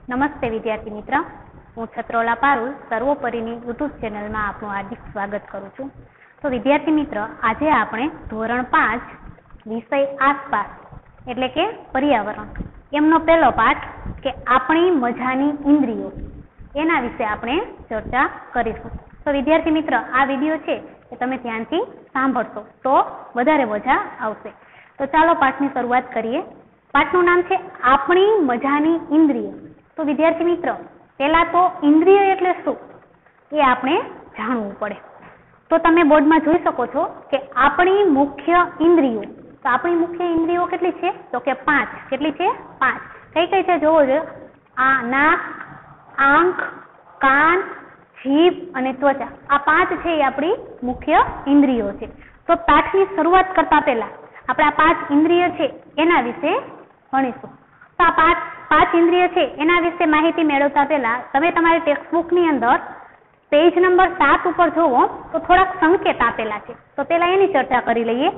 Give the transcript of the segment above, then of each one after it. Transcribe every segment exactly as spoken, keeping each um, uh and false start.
નમસ્તે વિદ્યાર્થી મિત્ર, હું છત્રોલા પારુલ સર્વોપરીની યુટ્યુબ ચેનલમાં આપનું હાર્દિક સ્વાગત કરું છું. તો વિદ્યાર્થી મિત્ર, આજે આપણે ધોરણ પાંચ વિષય આસપાસ એટલે કે પર્યાવરણ એમનો પહેલો પાઠ કે આપણી મજાની ઇન્દ્રિયો એના વિશે આપણે ચર્ચા કરીશું. તો વિદ્યાર્થી મિત્ર, આ વિડીયો છે એ તમે ધ્યાનથી સાંભળશો તો વધારે મજા આવશે. તો ચાલો પાઠની શરૂઆત કરીએ. પાઠનું નામ છે આપણી મજાની ઇન્દ્રિય. તો વિદ્યાર્થી મિત્ર, પહેલા તો ઇન્દ્રિય એટલે શું એ આપણે જાણવું પડે. તો તમે બોર્ડમાં જોઈ શકો છો કે આપણી મુખ્ય ઇન્દ્રિયો. તો આપણી મુખ્ય ઇન્દ્રિયો કેટલી છે? તો કે પાંચ. કેટલી છે? પાંચ. કઈ કઈ છે જોવો છો? આ નાક, આંખ, કાન, જીભ અને ત્વચા. આ પાંચ છે એ આપણી મુખ્ય ઇન્દ્રિયો છે. તો પાઠની શરૂઆત કરતા પહેલા આપણે આ પાંચ ઇન્દ્રિય છે એના વિશે ભણીશું. તો આ પાંચ પાંચ ઇન્દ્રિય છે એના વિશે માહિતી મેળવતા પહેલા તમે તમારી ટેક્સ્ટબુકની અંદર પેજ નંબર સાત ઉપર જોવો તો થોડાક સંકેત આપેલા છે. તો પહેલા એની ચર્ચા કરી લઈએ.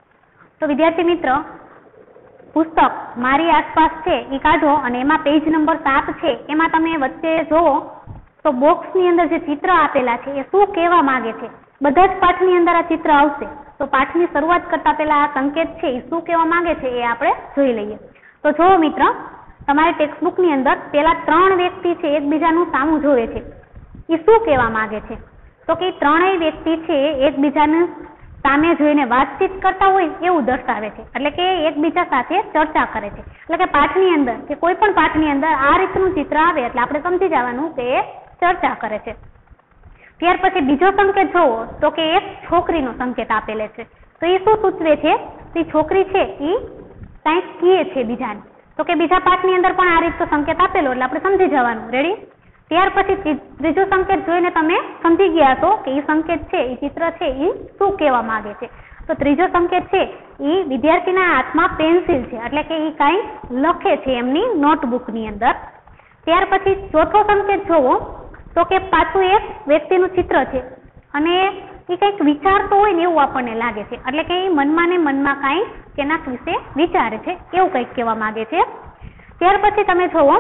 તો વિદ્યાર્થી મિત્ર, પુસ્તક મારી આસપાસ છે એ કાઢો અને એમાં પેજ નંબર સાત છે એમાં તમે વચ્ચે જોવો તો બોક્સની અંદર જે ચિત્ર આપેલા છે એ શું કહેવા માંગે છે. બધા જ પાઠની અંદર આ ચિત્ર આવશે. તો પાઠની શરૂઆત કરતા પહેલા આ સંકેત છે એ શું કહેવા માંગે છે એ આપણે જોઈ લઈએ. તો જોવો મિત્ર, તમારી ટેક્સ્ટબુકની અંદર પેલા ત્રણ વ્યક્તિ છે એકબીજાનું સામું જોવે છે. એ શું કહેવા માંગે છે? તો કે ત્રણેય વ્યક્તિ છે એકબીજાને સામે જોઈને વાતચીત કરતા હોય એવું દર્શાવે છે. એટલે કે એકબીજા સાથે ચર્ચા કરે છે. એટલે કે પાઠની અંદર કે કોઈ પણ પાઠની અંદર આ રીતનું ચિત્ર આવે એટલે આપણે સમજી જવાનું કે એ ચર્ચા કરે છે. ત્યાર પછી બીજો સંકેત જોવો તો કે એક છોકરીનો સંકેત આપેલો છે. તો એ શું સૂચવે છે? તે છોકરી છે એ કંઈક કહે છે બીજાને. તો કે બીજા પાઠની અંદર પણ આ રીતનો સંકેત આપેલો એટલે આપણે સમજી જવાનું. રેડી? ત્યાર પછી ત્રીજો સંકેત જોઈને તમે સમજી ગયા છો કે એ સંકેત છે એ ચિત્ર છે એ શું કહેવા માંગે છે. તો ત્રીજો સંકેત છે એ વિદ્યાર્થીના હાથમાં પેન્સિલ છે એટલે કે એ કંઈક લખે છે એમની નોટબુકની અંદર. ત્યાર પછી ચોથો સંકેત જોવો તો કે પાછું એક વ્યક્તિનું ચિત્ર છે અને એ કંઈક વિચારતો હોય ને એવું આપણને લાગે છે. એટલે કે એ મનમાં ને મનમાં કાંઈ તેના વિશે વિચારે છે એવું કંઈક કહેવા માંગે છે. ત્યાર પછી તમે જોવો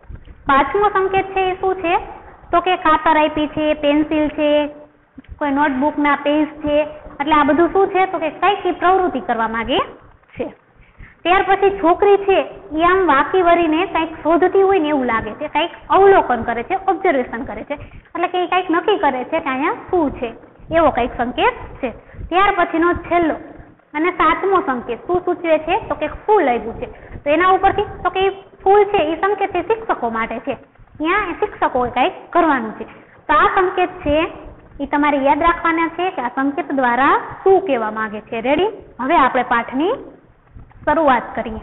પાંચમો સંકેત છે એ શું છે? તો કે કાતર આપી છે, પેન્સિલ છે, કોઈ નોટબુકના પેજ છે. એટલે આ બધું શું છે? તો કે કંઈક એ પ્રવૃત્તિ કરવા માંગે છે. ત્યાર પછી છોકરી છે એ આમ વાકી વળીને કંઈક શોધતી હોય ને એવું લાગે છે, કંઈક અવલોકન કરે છે, ઓબ્ઝર્વેશન કરે છે. એટલે કે એ કંઈક નક્કી કરે છે કે અહીંયા શું છે એવો કંઈક સંકેત છે. ત્યાર પછીનો છેલ્લો અને સાતમો સંકેત શું સૂચવે છે? તો કે ફૂલ આવ્યું છે. તો એના ઉપરથી તો કે ફૂલ છે એ સંકેત એ શિક્ષકો માટે છે. ત્યાં શિક્ષકોએ કંઈક કરવાનું છે. તો આ સંકેત છે એ તમારે યાદ રાખવાના છે કે આ સંકેત દ્વારા શું કહેવા માંગે છે. રેડી? હવે આપણે પાઠની શરૂઆત કરીએ.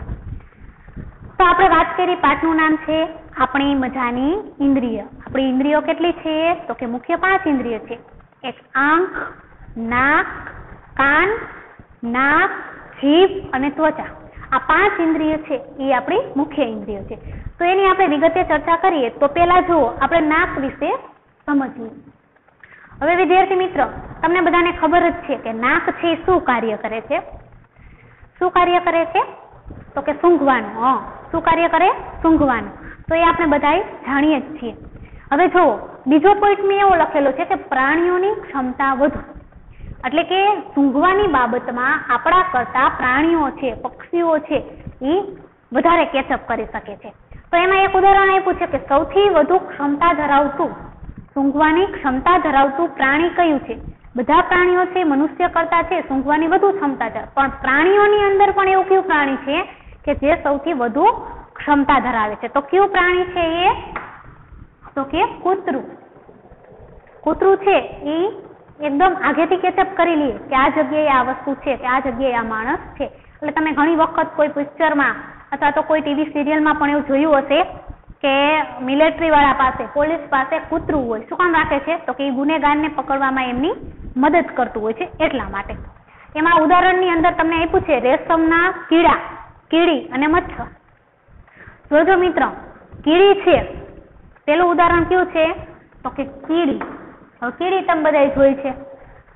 તો આપણે વાત કરી, પાઠનું નામ છે આપણી મજાની ઇન્દ્રિય. આપણી ઇન્દ્રિયો કેટલી છે? તો કે મુખ્ય પાંચ ઇન્દ્રિય છે. એક આંખ, નાક, કાન, નાક, જીભ અને ત્વચા. આ પાંચ ઇન્દ્રિય છે એ આપણી મુખ્ય ઇન્દ્રિયો છે. તો એની આપણે વિગતે ચર્ચા કરીએ તો પહેલા જુઓ આપણે નાક વિશે સમજીએ. હવે વિદ્યાર્થી મિત્રો, તમને બધાને ખબર જ છે કે નાક છે શું કાર્ય કરે છે? શું કાર્ય કરે છે? તો કે સૂંઘવાનું. હા, શું કાર્ય કરે? સૂંઘવાનું. તો એ આપણે બધા જાણીએ જ છીએ. હવે જુઓ બીજો પોઈન્ટ મેં એવો લખેલો છે કે પ્રાણીઓની ક્ષમતા વધુ. એટલે કે સૂંઘવાની બાબતમાં આપણા કરતા પ્રાણીઓ છે, પક્ષીઓ છે એ વધારે કેચઅપ કરી શકે છે. તો એમાં એક ઉદાહરણ આપ્યું છે કે સૌથી વધુ ક્ષમતા ધરાવતું સૂંઘવાની ક્ષમતા ધરાવતું પ્રાણી કયું છે? બધા પ્રાણીઓ છે મનુષ્ય કરતા છે સૂંઘવાની વધુ ક્ષમતા છે, પણ પ્રાણીઓની અંદર પણ એવું કયું પ્રાણી છે કે જે સૌથી વધુ ક્ષમતા ધરાવે છે? તો કયું પ્રાણી છે એ? તો કે કૂતરું. કૂતરું છે એ એકદમ આગેથી કેચઅપ કરી લઈએ કે આ જગ્યાએ આ વસ્તુ છે, કે આ જગ્યાએ આ માણસ છે. એટલે તમે ઘણી વખત કોઈ પિક્ચરમાં અથવા તો કોઈ ટીવી સિરિયલમાં પણ એવું જોયું હશે કે મિલિટરી વાળા પાસે, પોલીસ પાસે કૂતરું હોય. શું કામ રાખે છે? તો કે એ ગુનેગારને પકડવામાં એમની મદદ કરતું હોય છે એટલા માટે. એમાં ઉદાહરણની અંદર તમને આપ્યું છે રેશમના કીડા, કીડી અને મચ્છર. જોજો મિત્ર, કીડી છે પેલું ઉદાહરણ કયું છે? તો કે કીડી. હવે કીડી તમે બધા જોઈ છે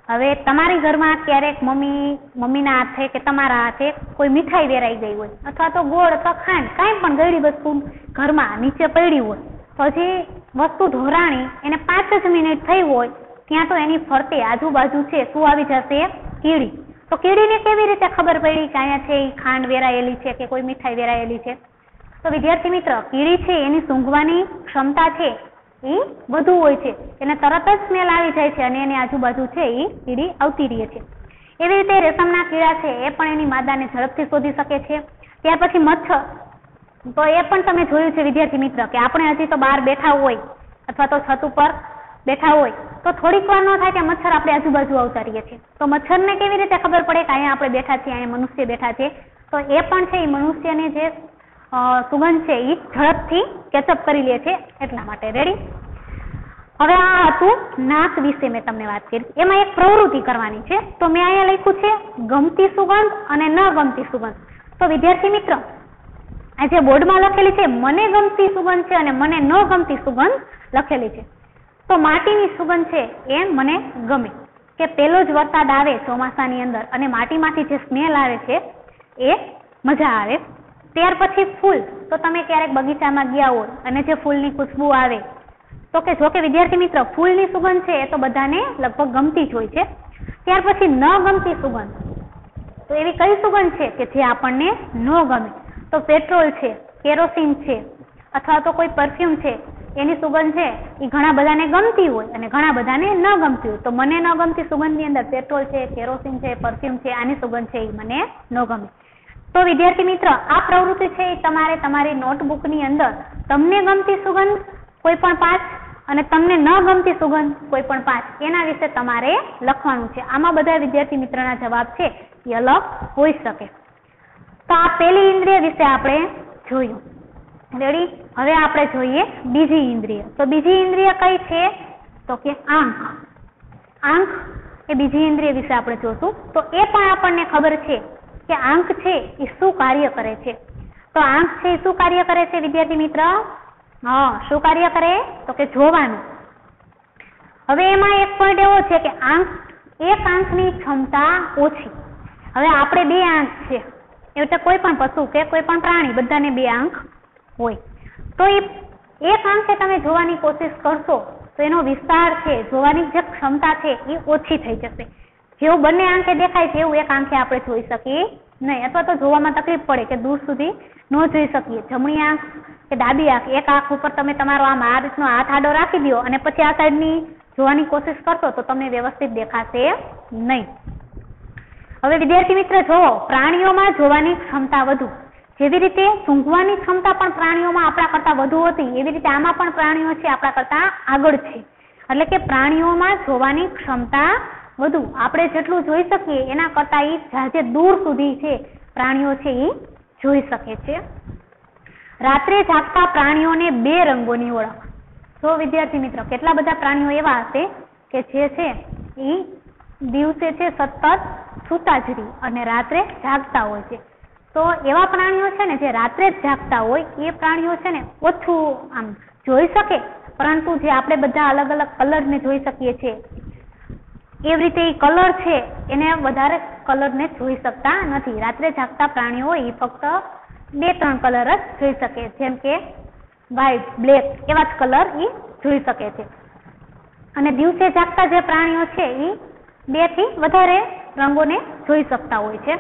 હવે તમારી ઘરમાં ક્યારેક મમ્મી મમ્મીના હાથે કે તમારા હાથે કોઈ મીઠાઈ વેરાઈ ગઈ હોય અથવા તો ગોળ અથવા ખાંડ કાંઈ પણ ગળી વસ્તુ ઘરમાં નીચે પડી હોય તો જે વસ્તુ ઢોરાણી એને પાંચ જ મિનિટ થઈ હોય ત્યાં તો એની ફરતે આજુબાજુ છે શું આવી જશે? કીડી. તો કીડીને કેવી રીતે ખબર પડી કે અહીંયા છે એ ખાંડ વેરાયેલી છે કે કોઈ મીઠાઈ વેરાયેલી છે? તો વિદ્યાર્થી મિત્ર, કીડી છે એની સૂંઘવાની ક્ષમતા છે એ વધુ હોય છે, એને તરત જ સ્મેલ આવી જાય છે અને એની આજુબાજુ છે એ કીડી આવતી રહે છે. એવી રીતે રેશમના કીડા છે એ પણ એની માદાને ઝડપથી શોધી શકે છે. ત્યાર પછી મચ્છર, તો એ પણ તમે જોયું છે વિદ્યાર્થી મિત્ર કે આપણે હજી તો બહાર બેઠા હોય અથવા તો છત ઉપર બેઠા હોય તો થોડીક વાર ન થાય કે મચ્છર આપણે આજુબાજુ આવતા રહીએ છીએ. તો મચ્છરને કેવી રીતે ખબર પડે કે અહીંયા આપણે બેઠા છીએ, અહીંયા મનુષ્ય બેઠા છે? તો એ પણ છે એ મનુષ્યને જે સુગંધ છે એ ઝડપથી કેચઅપ કરી લે છે એટલા માટે. રેડી? હવે આ હતું નાક વિશે મેં તમને વાત કરી. એમાં એક પ્રવૃત્તિ કરવાની છે તો મેં અહીંયા લખ્યું છે ગમતી સુગંધ અને ન ગમતી સુગંધ. તો વિદ્યાર્થી મિત્ર, આ જે બોર્ડમાં લખેલી છે મને ગમતી સુગંધ છે અને મને ન ગમતી સુગંધ લખેલી છે. તો માટીની સુગંધ છે એ મને ગમે કે પેલો જ વરસાદ આવે ચોમાસાની અંદર અને માટીમાંથી જે સ્મેલ આવે છે એ મજા આવે. ત્યાર પછી ફૂલ, તો તમે ક્યારેક બગીચામાં ગયા હોય અને જે ફૂલની ખુશ્બુ આવે તો કે જો કે વિદ્યાર્થી મિત્ર ફૂલની સુગંધ છે એ તો બધાને લગભગ ગમતી જ હોય છે. ત્યાર પછી ન ગમતી સુગંધ, તો એવી કઈ સુગંધ છે કે જે આપણને ન ગમે? તો પેટ્રોલ છે, કેરોસીન છે અથવા તો કોઈ પરફ્યુમ છે એની સુગંધ છે એ ઘણા બધાને ગમતી હોય અને ઘણા બધાને ન ગમતી હોય. તો મને ન ગમતી સુગંધની અંદર પેટ્રોલ છે, કેરોસીન છે, પરફ્યુમ છે, આની સુગંધ છે એ મને ન ગમે. તો વિદ્યાર્થી મિત્ર, આ પ્રવૃત્તિ છે એ તમારે તમારી નોટબુકની અંદર તમને ગમતી સુગંધ કોઈ પણ પાંચ અને તમને ન ગમતી સુગંધ કોઈ પણ પાંચ એના વિશે તમારે લખવાનું છે. આમાં બધા વિદ્યાર્થી મિત્રના જવાબ છે એ અલગ હોઈ શકે. તો આ પહેલી ઇન્દ્રિય વિશે આપણે જોયું. રેડી? હવે આપણે જોઈએ બીજી ઇન્દ્રિય. તો બીજી ઇન્દ્રિય કઈ છે? તો કે આંખ. આંખ એ બીજી ઇન્દ્રિય વિશે આપણે જોશું. તો એ પણ આપણને ખબર છે કે આંખ છે એ શું કાર્ય કરે છે. તો આંખ છે એ શું કાર્ય કરે છે વિદ્યાર્થી મિત્ર? હા, શું કાર્ય કરે? તો કે જોવાનું. હવે એમાં એક પોઈન્ટ એવો છે કે આંખ એક આંખની ક્ષમતા ઓછી. હવે આપણે બે આંખ છે એટલે કોઈ પણ પશુ કે કોઈ પણ પ્રાણી બધાને બે આંખ હોય. તો એ એક આંખે તમે જોવાની કોશિશ કરશો તો એનો વિસ્તાર છે, જોવાની જે ક્ષમતા છે એ ઓછી થઈ જશે. જેવું બંને આંખે દેખાય છે એવું એક આંખે આપણે જોઈ શકીએ નહીં અથવા તો જોવામાં તકલીફ પડે કે દૂર સુધી ન જોઈ શકીએ. જમણી આંખ કે ડાબી આંખ, એક આંખ ઉપર તમે તમારો આમ આ રીતનો હાથ આડો રાખી દો અને પછી આ સાઈડની જોવાની કોશિશ કરશો તો તમને વ્યવસ્થિત દેખાશે નહીં. હવે વિદ્યાર્થી મિત્ર જુઓ, પ્રાણીઓમાં જોવાની ક્ષમતા વધુ. જેવી રીતે સૂંઘવાની ક્ષમતા પણ પ્રાણીઓમાં આપણા કરતા વધુ હતી એવી રીતે આમાં પણ પ્રાણીઓ છે આપણા કરતા આગળ છે. એટલે કે પ્રાણીઓમાં જોવાની ક્ષમતા વધુ. આપણે જેટલું જોઈ શકીએ એના કરતા એ જાજે દૂર સુધી છે પ્રાણીઓ છે એ જોઈ શકે છે. રાત્રે જાગતા પ્રાણીઓને બે રંગોની ઓળખ. તો વિદ્યાર્થી મિત્રો, કેટલા બધા પ્રાણીઓ એવા હશે કે જે છે એ દિવસે છે સતત સૂતા જ રહી અને રાત્રે જાગતા હોય છે. તો એવા પ્રાણીઓ છે ને જે રાત્રે જ જાગતા હોય એ પ્રાણીઓ છે ને ઓછું આમ જોઈ શકે, પરંતુ જે આપણે બધા અલગ અલગ કલરને જોઈ શકીએ છીએ એવી રીતે એ કલર છે એને વધારે કલરને જોઈ શકતા નથી. રાત્રે જાગતા પ્રાણીઓ એ ફક્ત બે ત્રણ કલર જ જોઈ શકે, જેમ કે વ્હાઈટ, બ્લેક એવા જ કલર એ જોઈ શકે છે. અને દિવસે જાગતા જે પ્રાણીઓ છે એ બે થી વધારે રંગોને જોઈ શકતા હોય છે.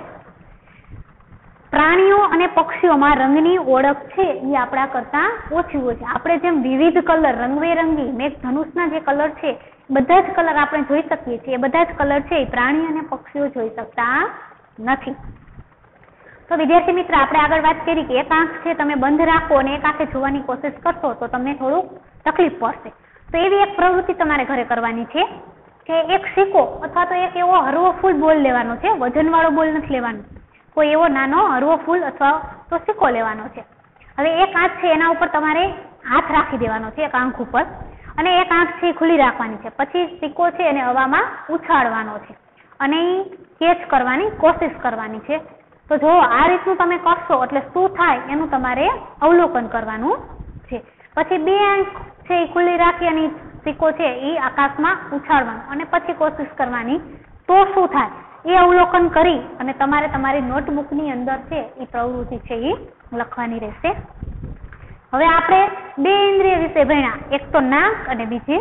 પ્રાણીઓ અને પક્ષીઓમાં રંગની ઓળખ છે એ આપણા કરતા ઓછી હોય છે. આપણે જેમ વિવિધ કલર, રંગબેરંગી મેઘધનુષના જે કલર છે બધા જ કલર આપણે જોઈ શકીએ છીએ, બધા જ કલર છે એ પ્રાણી અને પક્ષીઓ જોઈ શકતા નથી. તો વિદ્યાર્થી મિત્ર, આપણે આગળ વાત કરી કે એક આંખ છે તમે બંધ રાખો અને એક આંખે જોવાની કોશિશ કરશો તો તમને થોડુંક તકલીફ પડશે. તો એવી એક પ્રવૃત્તિ તમારે ઘરે કરવાની છે કે એક સિક્કો અથવા તો એક એવો હળવો ફૂલ બોલ લેવાનો છે. વજનવાળો બોલ નથી લેવાનો, કોઈ એવો નાનો હળવો ફૂલ અથવા તો સિક્કો લેવાનો છે. હવે એક આંખ છે એના ઉપર તમારે હાથ રાખી દેવાનો છે એક આંખ ઉપર અને એક આંખ છે ખુલ્લી રાખવાની છે. પછી સિક્કો છે એને હવામાં ઉછાળવાનો છે અને કેચ કરવાની કોશિશ કરવાની છે. તો જો આ રીતનું તમે કરશો એટલે શું થાય એનું તમારે અવલોકન કરવાનું છે. પછી બે આંખ છે એ ખુલ્લી રાખી અને સિક્કો છે એ આકાશમાં ઉછાળવાનો અને પછી કોશિશ કરવાની તો શું થાય એ અવલોકન કરી અને તમારે તમારી નોટબુકની અંદર છે એ પ્રવૃત્તિ છે એ લખવાની રહેશે. હવે આપણે બે ઇન્દ્રિય વિશે ભણ્યા, એક તો નાક અને બીજી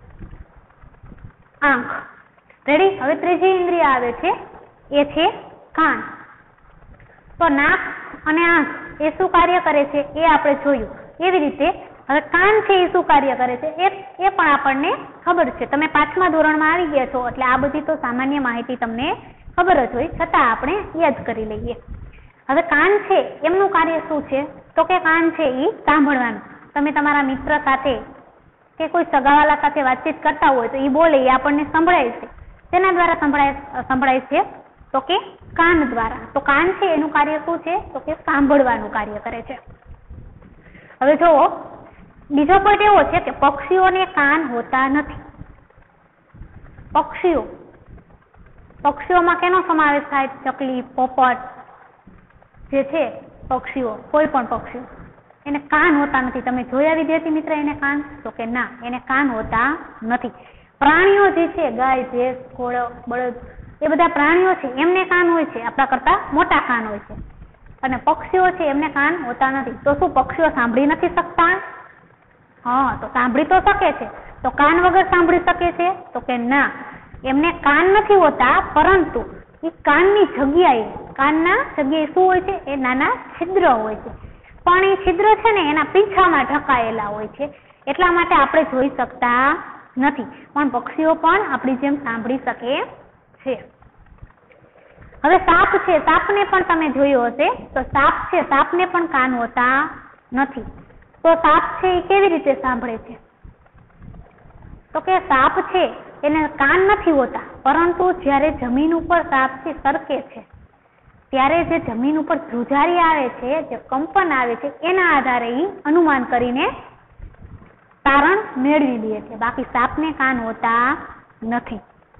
આંખ. રેડી? હવે ત્રીજી ઇન્દ્રિય આવે છે એ છે કાન. તો નાક અને આંખ એ શું કાર્ય કરે છે એ આપણે જોયું. એવી રીતે હવે કાન છે એ શું કાર્ય કરે છે એ એ પણ આપણને ખબર છે. તમે પાંચમા ધોરણમાં આવી ગયા છો એટલે આ બધી તો સામાન્ય માહિતી તમને ખબર જ હોય, છતાં આપણે યાદ કરી લઈએ. હવે કાન છે એમનું કાર્ય શું છે તો કે કાન છે એ સાંભળવાનું. તમે તમારા મિત્ર સાથે કે કોઈ સગાવાલા સાથે વાતચીત કરતા હોય તો એ બોલે એ આપણને સંભળાય છે. તેના દ્વારા સંભળાય સંભળાય છે તો કે કાન દ્વારા. તો કાન છે એનું કાર્ય શું છે તો કે સાંભળવાનું કાર્ય કરે છે. હવે જુઓ, બીજો પોઈન્ટ એવો છે કે પક્ષીઓને કાન હોતા નથી. પક્ષીઓ પક્ષીઓમાં કેનો સમાવેશ થાય? ચકલી, પોપટ જે છે પક્ષીઓ, કોઈ પણ પક્ષીઓ એને કાન હોતા નથી. તમે જોયા વિદ્યાર્થી મિત્ર એને કાન? તો કે ના, એને કાન હોતા નથી. પ્રાણીઓ જે છે ગાય, ભેંસ, ઘોડો, બળદ એ બધા પ્રાણીઓ છે એમને કાન હોય છે, આપણા કરતા મોટા કાન હોય છે. અને પક્ષીઓ છે એમને કાન હોતા નથી. તો શું પક્ષીઓ સાંભળી નથી શકતા? હા, તો સાંભળી તો શકે છે. તો કાન વગર સાંભળી શકે છે? તો કે ના, એમને કાન નથી હોતા, પરંતુ એ કાનની જગ્યાએ કાનના જગ્યાએ શું હોય છે એ નાના છિદ્ર હોય છે. પણ એ છિદ્ર છે ને એના પીંછામાં ઢકાયેલા હોય છે, એટલા માટે આપણે જોઈ શકતા નથી. પણ પક્ષીઓ પણ આપણી જેમ સાંભળી શકે છે. હવે સાપ છે, સાપને પણ તમે જોયું હશે તો સાપ છે, સાપને પણ કાન હોતા નથી. તો સાપ છે એ કેવી રીતે સાંભળે છે? તો કે સાપ છે એને કાન નથી હોતા, પરંતુ જ્યારે જમીન ઉપર સાપ છે સરકે છે ત્યારે જે જમીન ઉપર ધ્રુજારી આવે છે, જે કંપન આવે છે એના આધારે એ અનુમાન કરીને તારણ મેળવી લે છે. બાકી સાપને કાન હોતા નથી.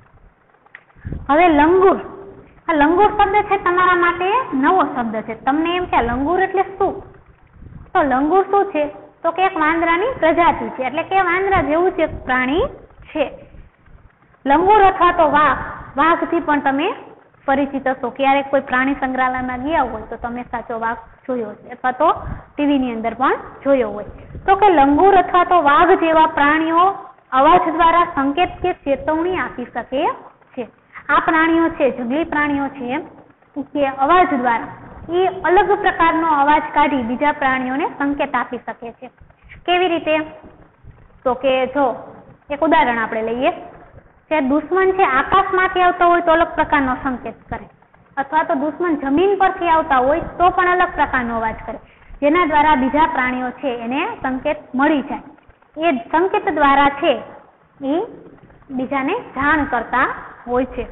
હવે લંગૂર. આ લંગૂર શબ્દ છે તમારા માટે નવો શબ્દ છે. તમને એમ કે લંગૂર એટલે શું? તો લંગૂર શું છે તો કે એક વાંદરાની પ્રજાતિ છે, એટલે કે વાંદરા જેવું જ એક પ્રાણી છે. લંગૂર અથવા તો વાઘ, વાઘથી પણ તમે પરિચિત હશો. ક્યારેક કોઈ પ્રાણી સંગ્રહાલયમાં ગયા હોય તો તમે સાચો વાઘ જોયો છે, અથવા તો ટીવીની અંદર પણ જોયો હોય. તો કે લંગૂર અથવા તો વાઘ જેવા પ્રાણીઓ અવાજ દ્વારા સંકેત કે ચેતવણી આપી શકે છે. આ પ્રાણીઓ છે, જંગલી પ્રાણીઓ છે કે અવાજ દ્વારા એ અલગ પ્રકારનો અવાજ કાઢી બીજા પ્રાણીઓને સંકેત આપી શકે છે. કેવી રીતે? તો કે જો એક ઉદાહરણ આપણે લઈએ કે દુશ્મન છે આકાશમાંથી આવતો હોય તો અલગ પ્રકારનો સંકેત કરે, અથવા તો દુશ્મન જમીન પરથી આવતા હોય તો પણ અલગ પ્રકારનો અવાજ કરે, જેના દ્વારા બીજા પ્રાણીઓ છે એને સંકેત મળી જાય. એ સંકેત દ્વારા છે એ બીજાને જાણ કરતા હોય છે.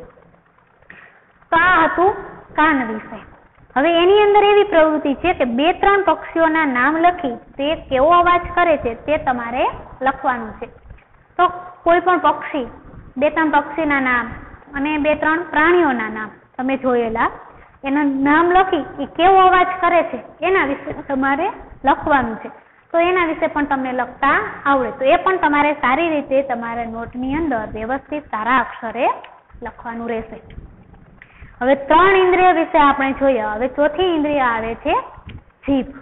તો આ હતું કાન વિશે. હવે એની અંદર એવી પ્રવૃત્તિ છે કે બે ત્રણ પક્ષીઓના નામ લખી તે કેવો અવાજ કરે છે તે તમારે લખવાનું છે. તો કોઈ પણ પક્ષી, બે ત્રણ પક્ષીના નામ અને બે ત્રણ પ્રાણીઓના નામ તમે જોયેલા, એનું નામ લખી એ કેવો અવાજ કરે છે એના વિશે તમારે લખવાનું છે. તો એના વિશે પણ તમને લખતા આવડે તો એ પણ તમારે સારી રીતે તમારા નોટની અંદર વ્યવસ્થિત સારા અક્ષરે લખવાનું રહેશે. હવે ત્રણ ઇન્દ્રિય વિશે આપણે જોઈએ. હવે ચોથી ઇન્દ્રિય આવે છે જીભ.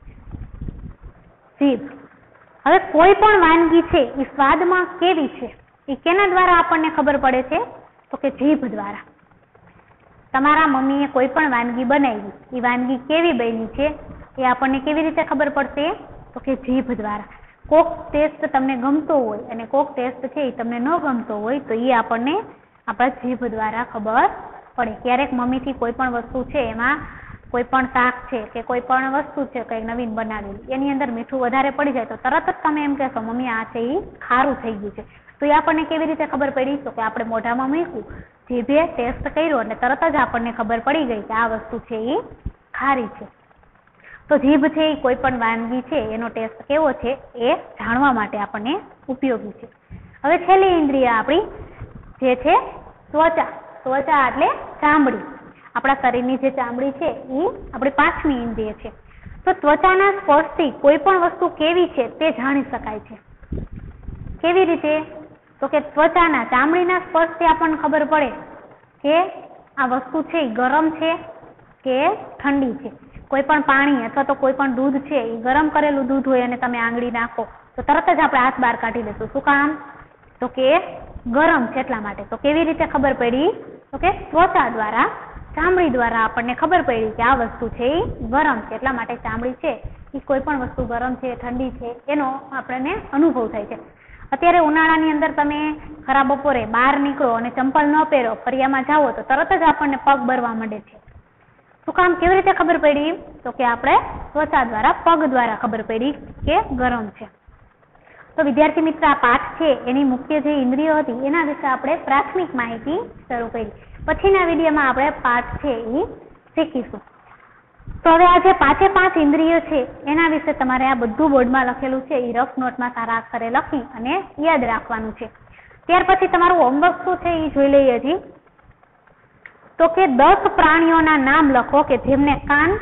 જીભ. હવે કોઈ પણ વાનગી છે એ સ્વાદમાં કેવી છે એ કેના દ્વારા આપણને ખબર પડે છે? તો કે જીભ દ્વારા. તમારા મમ્મીએ કોઈ પણ વાનગી બનાવી, એ વાનગી કેવી બની છે એ આપણને કેવી રીતે ખબર પડશે? તો કે જીભ દ્વારા. કોક ટેસ્ટ તમને ગમતો હોય અને કોક ટેસ્ટ છે એ તમને ન ગમતો હોય તો એ આપણને આપણા જીભ દ્વારા ખબર પડે. ક્યારેક મમ્મીથી કોઈ પણ વસ્તુ છે એમાં કોઈ પણ શાક છે કે કોઈ પણ વસ્તુ છે કંઈક નવીન બનાવેલી એની અંદર મીઠું વધારે પડી જાય તો તરત જ તમે એમ કહેશો મમ્મી આ છે એ ખારું થઈ ગયું છે. તો એ આપણને કેવી રીતે ખબર પડી? તો કે આપણે મોઢામાં મૂક્યું, જીભે ટેસ્ટ કર્યો અને તરત જ આપણને ખબર પડી ગઈ કે આ વસ્તુ છે એ ખારી છે. તો જીભ છે એ કોઈ પણ વાનગી છે એનો ટેસ્ટ કેવો છે એ જાણવા માટે આપણને ઉપયોગી છે. હવે છેલ્લી ઇન્દ્રિય આપણી જે છે ત્વચા. ત્વચા એટલે ચામડી. આપણા શરીરની જે ચામડી છે એ આપણી પાંચમી ઇન્દ્રિય છે. તો ત્વચાના સ્પર્શથી કોઈ પણ વસ્તુ કેવી છે તે જાણી શકાય છે. કેવી રીતે? તો કે ત્વચાના ચામડીના સ્પર્શથી આપણને ખબર પડે કે આ વસ્તુ છે એ ગરમ છે કે ઠંડી છે. કોઈ પણ પાણી અથવા તો કોઈ પણ દૂધ છે એ ગરમ કરેલું દૂધ હોય અને તમે આંગળી નાખો તો તરત જ આપણે હાથ બહાર કાઢી લેશું. શું કામ? તો કે ગરમ છે એટલા માટે. તો કેવી રીતે ખબર પડી? તો કે ત્વચા દ્વારા, ચામડી દ્વારા આપણને ખબર પડી કે આ વસ્તુ છે એ ગરમ છે. એટલા માટે ચામડી છે એ કોઈ પણ વસ્તુ ગરમ છે, ઠંડી છે એનો આપણને અનુભવ થાય છે. અત્યારે ઉનાળાની અંદર તમે ખરા બપોરે બહાર નીકળો અને ચંપલ ન પહેરો, ફરિયામાં જાઓ તો તરત જ આપણને પગ બરવા માંડે છે. શું કામ? કેવી રીતે ખબર પડી? તો કે આપણે ત્વચા દ્વારા, પગ દ્વારા ખબર પડી કે ગરમ છે. તો વિદ્યાર્થી મિત્ર, આ પાઠ છે એની મુખ્ય જે ઇન્દ્રિયો હતી એના વિશે આપણે પ્રાથમિક માહિતી શરૂ કરી. પછીના વિડીયોમાં આપણે પાઠ છે એ શીખીશું. તો હવે આ જે પાંચે પાંચ ઇન્દ્રિયો છે એના વિશે તમારે આ બધું બોર્ડમાં લખેલું છે એ રફ નોટમાં સારા અક્ષરે લખી અને યાદ રાખવાનું છે. ત્યાર પછી તમારું હોમવર્ક શું છે એ જોઈ લઈએ છીએ. તો કે દસ પ્રાણીઓના નામ લખો કે જેમને કાન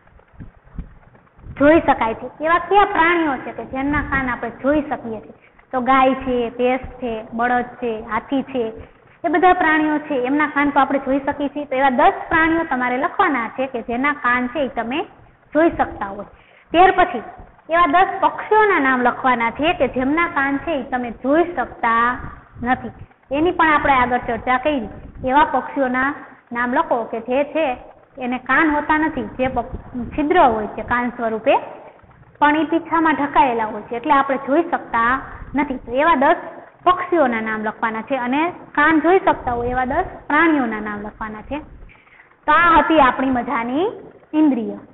જોઈ શકાય છે. એવા કયા પ્રાણીઓ છે કે જેમના કાન આપણે જોઈ શકીએ છીએ? તો ગાય છે, ભેંસ છે, બળદ છે, હાથી છે, એ બધા પ્રાણીઓ છે એમના કાન તો આપણે જોઈ શકીએ છીએ. તો એવા દસ પ્રાણીઓ તમારે લખવાના છે કે જેના કાન છે એ તમે જોઈ શકતા હોય. ત્યાર પછી એવા દસ પક્ષીઓના નામ લખવાના છે કે જેમના કાન છે એ તમે જોઈ શકતા નથી. એની પણ આપણે આગળ ચર્ચા કરી. એવા પક્ષીઓના નામ લખો કે જે છે એને કાન હોતા નથી, જે છિદ્ર હોય છે કાન સ્વરૂપે, પણ એ પીછામાં ઢકાયેલા હોય છે એટલે આપણે જોઈ શકતા નથી. તો એવા દસ પક્ષીઓના નામ લખવાના છે અને કાન જોઈ શકતા હોય એવા દસ પ્રાણીઓના નામ લખવાના છે. તો આ હતી આપણી મજાની ઇન્દ્રિય.